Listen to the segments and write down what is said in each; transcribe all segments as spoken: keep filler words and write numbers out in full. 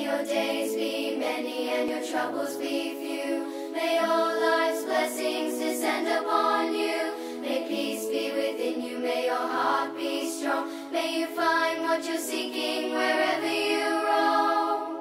your days be many and your troubles be few. May all life's blessings descend upon you. May peace be within you, may your heart be strong. May you find what you're seeking wherever you roam.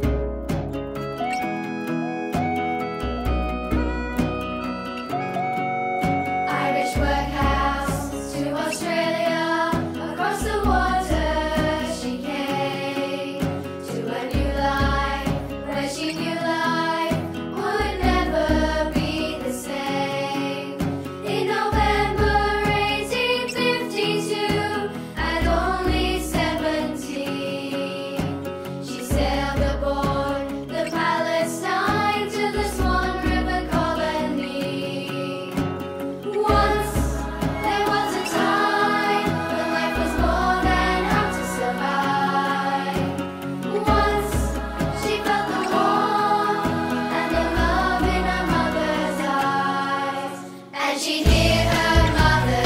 Irish workhouse to Australia, across the water she came, to a new life where she knew life would never be the same. In November eighteen fifty-two, at only seventeen, she sailed aboard the Palestine to the Swan River colony. Once there was a time when life was more than how to survive. Once she felt the warmth and the love in her mother's eyes, and she'd hear her mother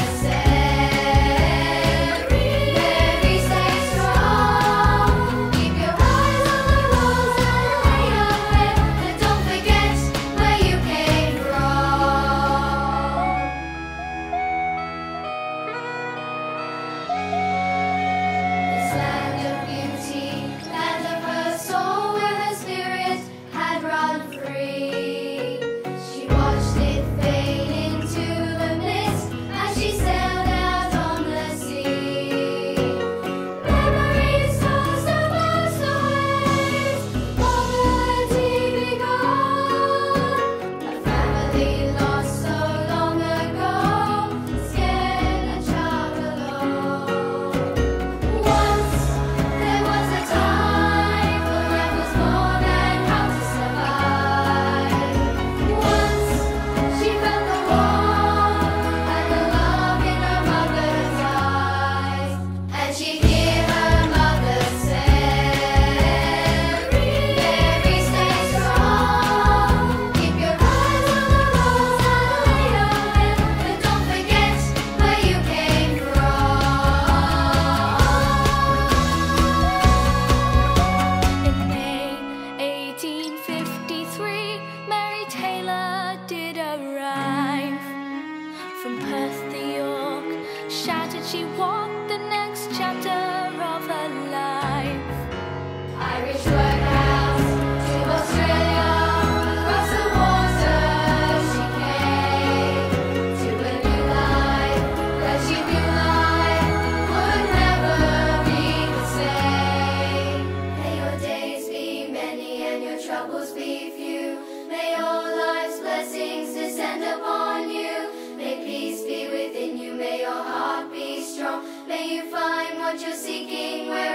say, "Mary, stay strong. Keep your eyes on the road and lay your head, but don't forget where you came from." This land of beauty, land of her soul, where her spirit had run free. She watched it fade into the mist as she sailed out on the sea. Memories tossed amongst the waves, poverty begun, a family lost so long ago, scared a child alone. Once there was a time when life was more than how to survive. Once she felt the warmth and the love in her mother's eyes, and she'd hear her mother say, "Mary, stay strong. Keep your eyes on the road and lay your head, but don't forget where you came from." In May eighteen fifty-three, Mary Taylor did arrive. From Perth to York, shattered she walked the next chapter of her life. Irish workhouse to Australia, across the water she came, to a new life where she knew life would never be the same. May your days be many and your troubles be few. May all life's blessings descend upon you. May peace be within you, may your heart be strong. May you find what you're seeking where